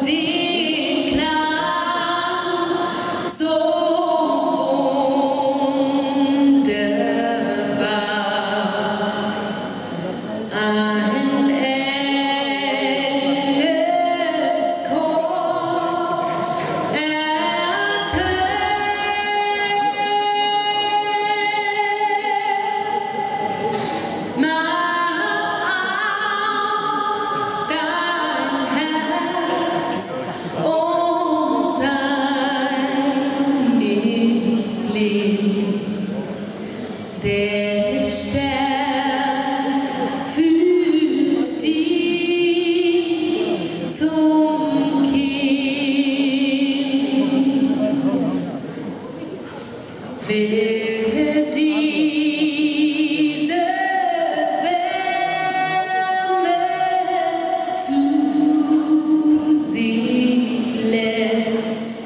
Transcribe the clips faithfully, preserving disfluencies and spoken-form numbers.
den Klang so wunderbar. Ein Engelschor ertönt. Mach auf dein Herz und sei nicht blind. Der Stern führt dich zum Kind. Wer diese Wärme zu sich lässt,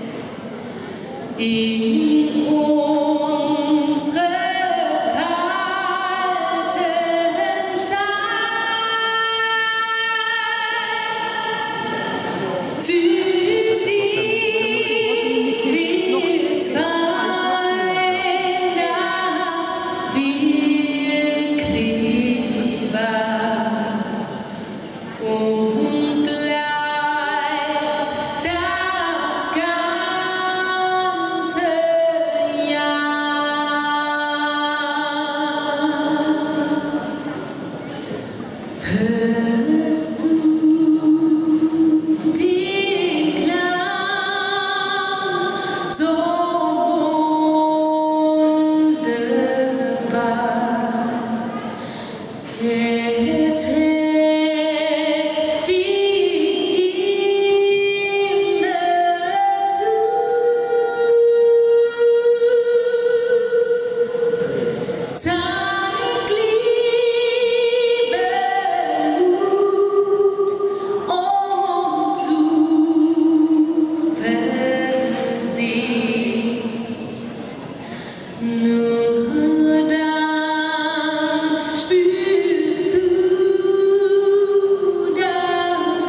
in unsere kalten Zeit, für die wird Weihnacht wirklich wahr und bleibt das ganze Jahr. Hörst du den Klang so wunderbar? Er trägt dich immerzu. Zeig Liebe, Mut und Zuversicht. Nur dann spürst du das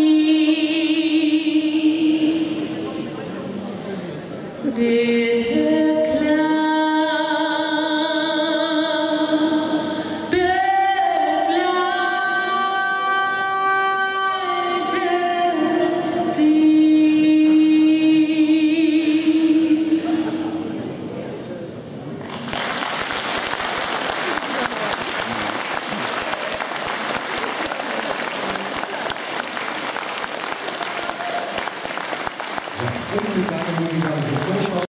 Licht. Der Klang begleitet dich. Kurz mit deiner Musik habe ich